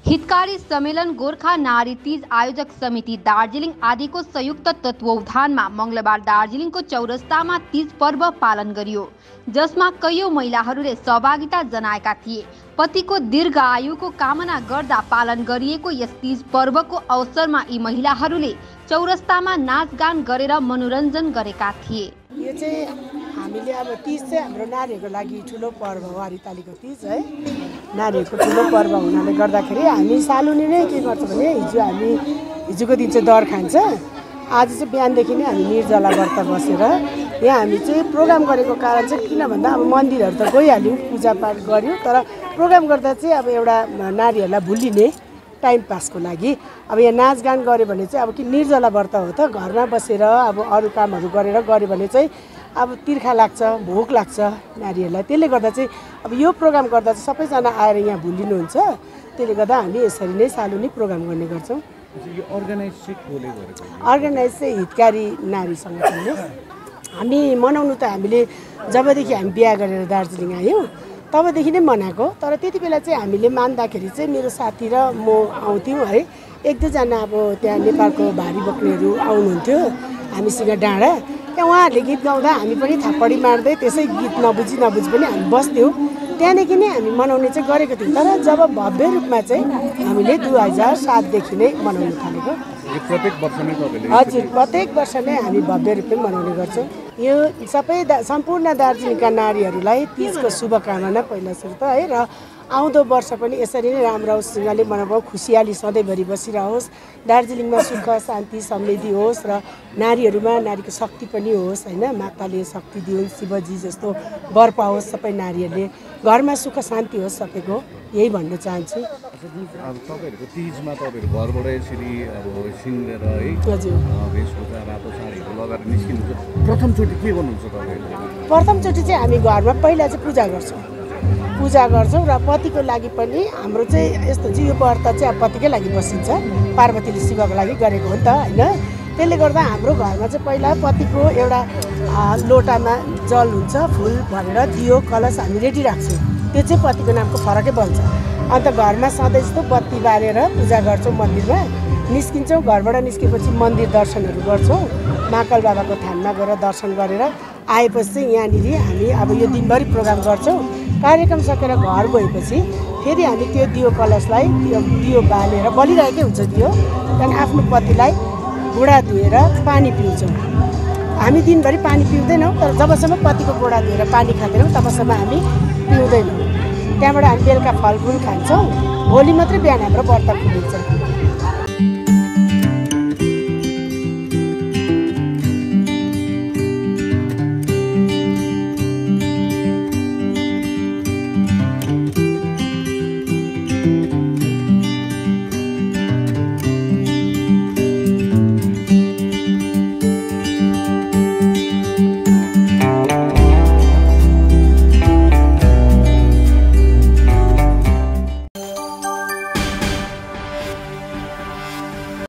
हितकारी सम्मेलन गोर्खा नारी तीज आयोजक समिति दार्जिलिङ आदिको संयुक्त तत्त्वावधानमा मंगलबार दार्जिलिङको चौरस्तामा तीज पर्व पालन गरियो, जसमा कयौं महिलाहरूले सहभागिता जनाएका थिए। पतिको दीर्घ आयुको कामना गर्दा पालन गरिएको यस तीज पर्वको अवसरमा यी महिलाहरूले चौरस्तामा नाचगान गरेर मनोरञ्जन गरेका थिए। यो चाहिँ हामीले अब तीज चाहिँ हाम्रो नारीहरूको लागि ठुलो पर्व हो। हरितालीको तीज है नारीहरूको ठुलो पर्व हुनाले गर्दाखेरि हामी सालुनी नै के गर्छ भने हिजोको दिन चाहिँ दर खान्छ। आज चाहिँ बिहानदेखि नै हामी निर्जला व्रत बसेर यहाँ हामी चाहिँ प्रोग्राम गरेको कारण चाहिँ किन भन्दा अब मन्दिरहरू त गइहाल्यौँ, पूजापाठ गऱ्यौँ, तर प्रोग्राम गर्दा चाहिँ अब एउटा नारीहरूलाई भुलिने टाइम पासको लागि अब यहाँ नाचगान गऱ्यो भने चाहिँ अब कि निर्जला व्रत हो त, घरमा बसेर अब अरू कामहरू गरेर गऱ्यो भने चाहिँ अब तिर्खा लाग्छ, भोक लाग्छ नारीहरूलाई। त्यसले गर्दा चाहिँ अब यो प्रोग्राम गर्दा चाहिँ सबैजना आएर यहाँ भुलिनुहुन्छ। त्यसले गर्दा हामी यसरी नै सालुनी प्रोग्राम गर्ने गर्छौँ। अर्गनाइज चाहिँ हितकारी नारी सङ्गठनले हामी मनाउनु त हामीले जबदेखि हामी बिहा गरेर दार्जिलिङ आयौँ तबदेखि नै मनाएको। तर त्यति बेला चाहिँ हामीले मान्दाखेरि चाहिँ मेरो साथी र म आउँथ्यौँ है, एक दुईजना अब त्यहाँ नेपालको भारी बोक्नेहरू आउनुहुन्थ्यो हामीसँग डाँडा। त्यहाँ उहाँहरूले गीत गाउँदा हामी पनि थापडी मार्दै त्यसै गीत नबुझी पनि हामी बस्थ्यौँ। त्यहाँदेखि नै हामी मनाउने चाहिँ गरेको थियौँ। तर जब भव्य रूपमा चाहिँ हामीले 2007देखि नै मनाउन थालेको। हजुर, प्रत्येक वर्ष नै हामी भव्य रूपमा मनाउने गर्छौँ। यो सबै सम्पूर्ण दार्जिलिङका नारीहरूलाई तीजको शुभकामना पहिला सुरु त है, र आउँदो वर्ष पनि यसरी नै राम्रोसँगले मनाउँ, खुसियाली सधैँभरि बसिरहोस्, दार्जिलिङमा सुख शान्ति समृद्धि होस् र नारीहरूमा नारीको शक्ति पनि होस् होइन। माताले शक्ति दिउन्, शिवजी जस्तो वर पाओस् सबै नारीहरूले, घरमा सुख शान्ति होस् सबैको, यही भन्न चाहन्छु। तपाईँहरूको तीजमा तपाईँहरू घरबाट यसरी अब सिङ्गेर है वेशभूषा रातो साडीहरू लगाएर निस्किनुहुन्छ, प्रथमचोटि के गर्नुहुन्छ तपाईँहरू? प्रथमचोटि चाहिँ हामी घरमा पहिला चाहिँ पूजा गर्छौँ र पतिको लागि पनि हाम्रो चाहिँ यस्तो हुन्छ, यो व्रत चाहिँ अब पतिकै लागि बसिन्छ, पार्वतीले शिवको लागि गरेको हो नि त होइन। त्यसले गर्दा हाम्रो घरमा चाहिँ पहिला पतिको एउटा लोटामा जल हुन्छ, फुल भरेर दियो कलश हामी रेडी राख्छौँ। त्यो चाहिँ पतिको नामको फरकै बन्छ। अन्त घरमा सधैँ जस्तो बत्ती बालेर पूजा गर्छौँ, मन्दिरमा निस्किन्छौँ। घरबाट निस्केपछि मन्दिर दर्शनहरू गर्छौँ, महाकाल बाबाको थानमा गएर दर्शन गरेर आएपछि चाहिँ यहाँनिर हामी अब यो दिनभरि प्रोग्राम गर्छौँ। कार्यक्रम सकेर घर गएपछि फेरि हामी त्यो दियो कलशलाई दियो बालेर बलिरहेकै हुन्छ दियो, त्यहाँदेखि आफ्नो पतिलाई गोडा धोएर पानी पिउँछौँ। हामी दिनभरि पानी पिउँदैनौँ, तर जबसम्म पतिको गोडा धोएर पानी खाँदैनौँ तबसम्म हामी पिउँदैनौँ। त्यहाँबाट हामी बेलुका फलफुल खान्छौँ। भोलि मात्रै बिहान हाम्रो व्रत खुलिन्छ।